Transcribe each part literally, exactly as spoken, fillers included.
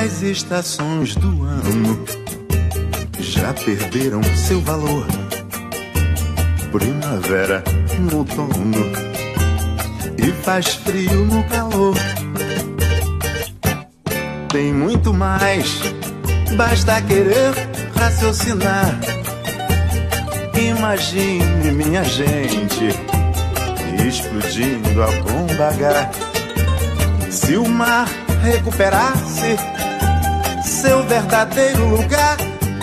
as estações do ano já perderam seu valor. Primavera no outono e faz frio no calor. Tem muito mais, basta querer raciocinar. Imagine, minha gente, explodindo a bomba H. Se o mar recuperasse seu verdadeiro lugar,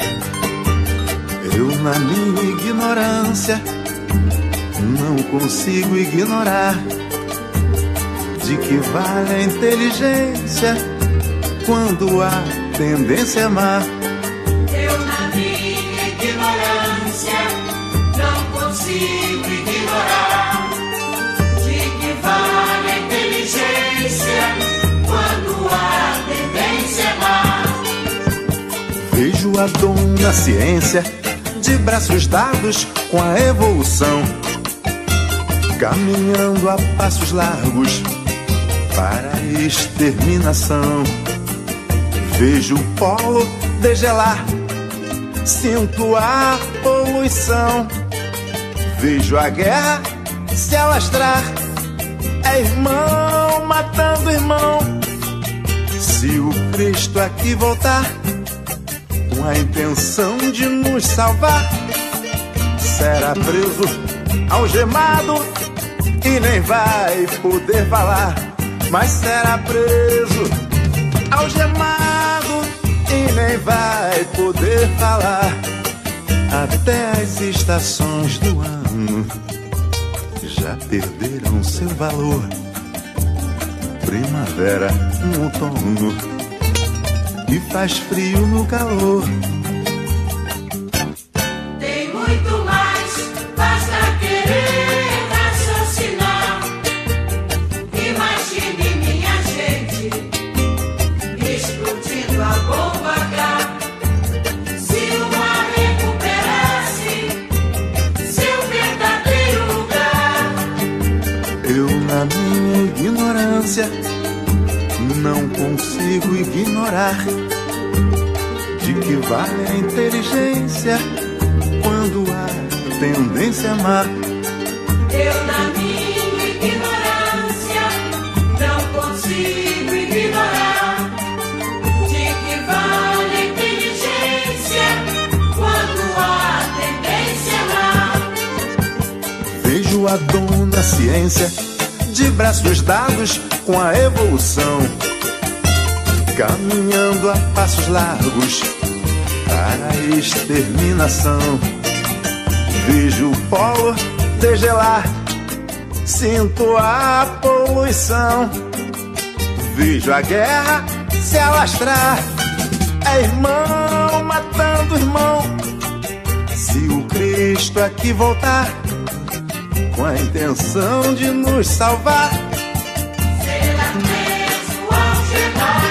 eu, na minha ignorância, não consigo ignorar de que vale a inteligência quando a tendência é má. Eu, na minha ignorância, não consigo ignorar de que vale a inteligência quando a tendência é má. Vejo a dona ciência de braços dados com a evolução, caminhando a passos largos para a exterminação. Vejo o polo degelar, sinto a poluição. Vejo a guerra se alastrar, é irmão matando irmão. Se o Cristo aqui voltar com a intenção de nos salvar, será preso, algemado e nem vai poder falar. Mas será preso, algemado e nem vai poder falar. Até as estações do ano já perderam seu valor. Primavera no outono e faz frio no calor. Tem muito mais, basta querer raciocinar. Imagine, minha gente, explodindo a bomba H. Se o mar recuperasse seu verdadeiro lugar, eu, na minha ignorância, não consigo ignorar de que vale a inteligência quando a tendência é má. eu, na minha ignorância, não consigo ignorar de que vale a inteligência quando a tendência é má. Vejo a dona ciência de braços dados com a evolução, caminhando a passos largos para a exterminação. Vejo o polo degelar, sinto a poluição. Vejo a guerra se alastrar, é irmão matando irmão. Se o Cristo aqui voltar com a intenção de nos salvar, Será preso, algemado